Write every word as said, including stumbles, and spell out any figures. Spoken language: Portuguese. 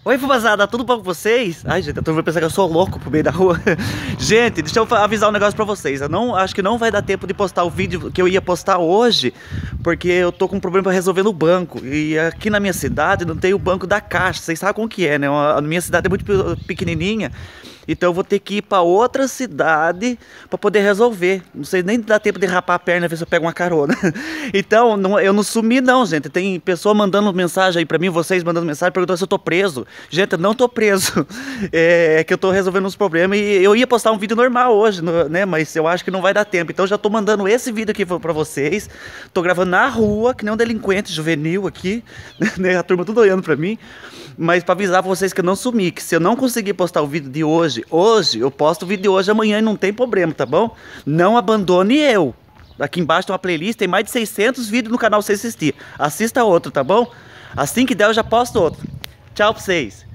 Oi, fubazada, tudo bom com vocês? Ai, gente, a turma vai pensar que eu sou louco pro meio da rua. Gente, deixa eu avisar um negócio pra vocês. Eu não, acho que não vai dar tempo de postar o vídeo que eu ia postar hoje, porque eu tô com um problema pra resolver no banco. E aqui na minha cidade não tem o banco da Caixa. Vocês sabem como que é, né? A minha cidade é muito pequenininha. Então eu vou ter que ir para outra cidade para poder resolver. Não sei nem dá tempo de rapar a perna, ver se eu pego uma carona. Então não, eu não sumi não, gente. Tem pessoa mandando mensagem aí para mim, vocês mandando mensagem, perguntando se eu tô preso. Gente, eu não tô preso. É que eu tô resolvendo uns problemas e eu ia postar um vídeo normal hoje, né? Mas eu acho que não vai dar tempo. Então eu já tô mandando esse vídeo aqui para vocês. Tô gravando na rua, que nem um delinquente juvenil aqui, né? A turma tudo olhando para mim. Mas para avisar pra vocês que eu não sumi, que se eu não conseguir postar o vídeo de hoje, hoje, eu posto o vídeo de hoje amanhã e não tem problema, tá bom? Não abandone eu. Aqui embaixo tem uma playlist, tem mais de seiscentos vídeos no canal pra você assistir. Assista outro, tá bom? Assim que der eu já posto outro. Tchau pra vocês.